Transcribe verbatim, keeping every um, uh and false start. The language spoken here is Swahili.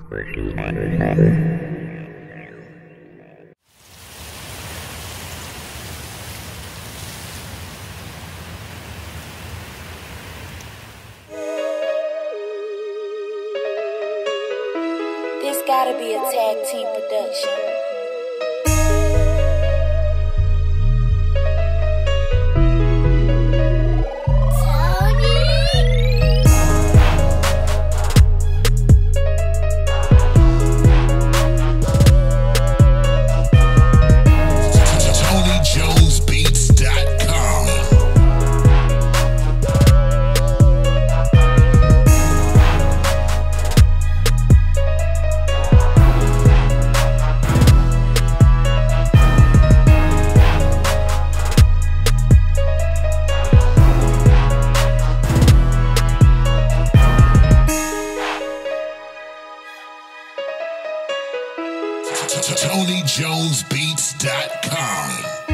This gotta be a tag team production. Tony Jones Beats dot com